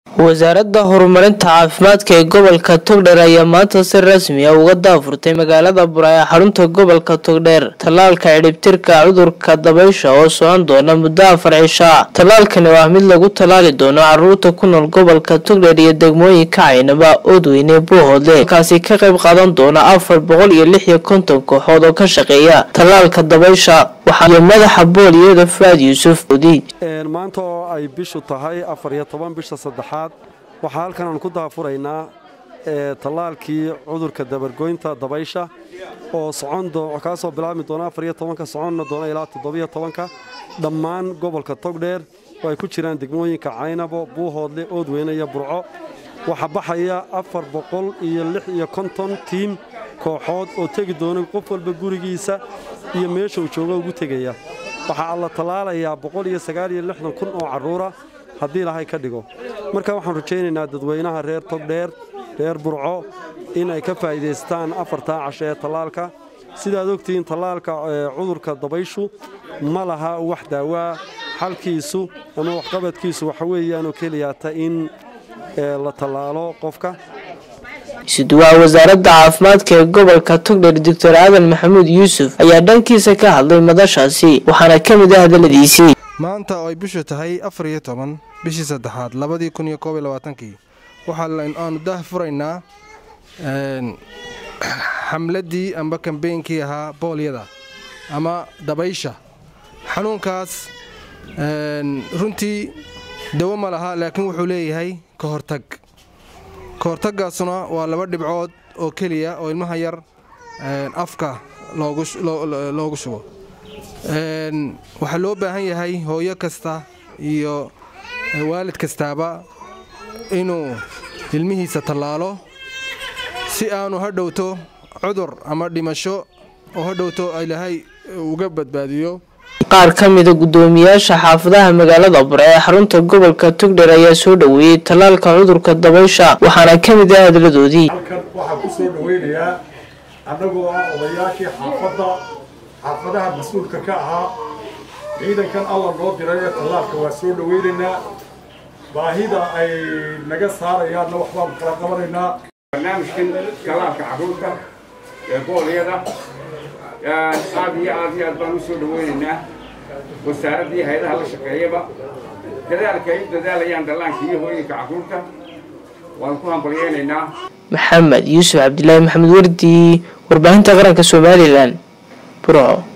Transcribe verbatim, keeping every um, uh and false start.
wasaaradda horumarinta caafimaadka ee gobolka Togdheer ayaa maanta si rasmi ah uga daafurtay magaalada Buraya xarunta gobolka Togdheer talaalka ciribtirka cudurka dabaysha oo socon doona muddo afar cisho ah. Talaalkani waa mid lagu talaali doono carruurta ku nool gobolka Togdheer iyo degmooyinka Caynaba, Oodweyne, Buuhoodle, kaasi ka qayb qaadan doona afar boqol iyo lix iyo konton kooxood oo ka shaqeeya talaalka dabaysha. waxaa madaxa booliyada Faad Yuusuf Udi een maanta oo ay bishu tahay afar iyo toban bisha saddexaad waxa halkan aan ku daafuraynaa ee talaalkii cudurka dabargoynta dabaysha oo socon doona ka soo bilaabmi doona afar iyo toban ka socon doona ilaa toddoba iyo toban ka dhammaan gobolka Togdheer oo ay ku jiraan degmooyinka Caynabo, Buuhoodle, Oodweyne iyo Burco. waxa baxaya afar boqol iyo lix iyo konton tiim kooxood oo tagi doona qof walba gurigiisa iyo meesha uu joogo ugu tagaya. waxa la talaalayaa boqol iyo sagaal iyo lixdan kun oo carruur haddii Ilaahay ka dhigo. marka waxaan rajaynaynaa dadweynaha reer Togdheer, reer Burco in ay ka faa'iideystaan afarta casho ee talaalka. sidaad ogtiin talaalka cudurka dabayshu ma laha wax daawa xalkiisu ama wax qabadkiisu waxa weeyaan oo kaliya ta in la talaalo qofka. Sidoo wasaaradda caafimaadka ee gobolka Togdheer Doctor Aadan Maxamuud Yuusuf ayaa dhankiisa ka hadlay madashaasi waxaana ka mid ah hadaladiisii. maanta oo ay bishu tahay afar iyo toban bishii saddexaad labada kun iyo koob iyo labaatan waxa aan daahfuraynaa een xamladii amba campaign-kii ahaa booliyada ama dabaysha. xanuunkaas een runtii dawo ma laha laakiin wuxuu leeyahay ka hortag. ka hortagaasuna waa laba dhibcood oo kaliya oo ilmaha yar een afka loogu loogu shubo. een waxa loo baahan yahay hooyo kasta iyo waalid kastaaba inuu ilmihiisa talaalo si aanu hadhowto cudur ama dhimasho oo hadhowto Ilaahay uga badbaadiyo. qaar ka mid ah gudoomiyaasha xaafadaha magaalada Buraya xarunta gobolka Togdheer ayaa soo dhaweeyay talaalka cudurka dabaysha waxaana ka mid ah hadaladoodii. halkan waxa ku soo dhaweynayaa anagoo ah odayaashii xaafada xaafadaha mas'uulka ka ahaa ciidankan Allah loo diray talaalka waa soo dhaweynaynaa baahida ay naga saarayaan wax baan kala qabanaynaa. barnaamijkan talaalka carruurta ee booliyada aad iyo aad iyo aad baan u soo dhaweynaynaa wasaaradda iyo hay'adaha la shaqeeyaba dadaalka ay dadaalayaan dhallaanka iyo hooyinka carruurta waan ku hambalyeeynaa. Maxamed Yuusuf Cabdilaahi Maxamed Wardi warbaahinta qaranka Soomaaliland Burco.